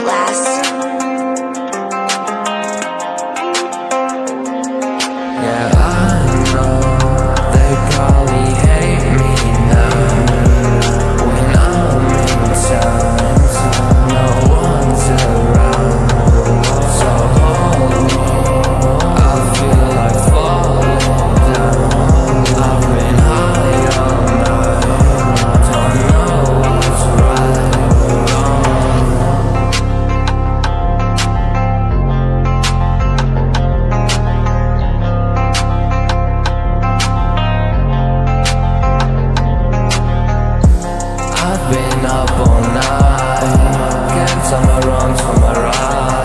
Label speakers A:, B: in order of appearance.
A: Metlast.
B: Yeah, I know they probably hate me now when I'm in town, no one's around. So hold me, I feel like falling down. I've been high all night, don't know what's right or wrong. I've been up all night, can't tell my wrongs from my right.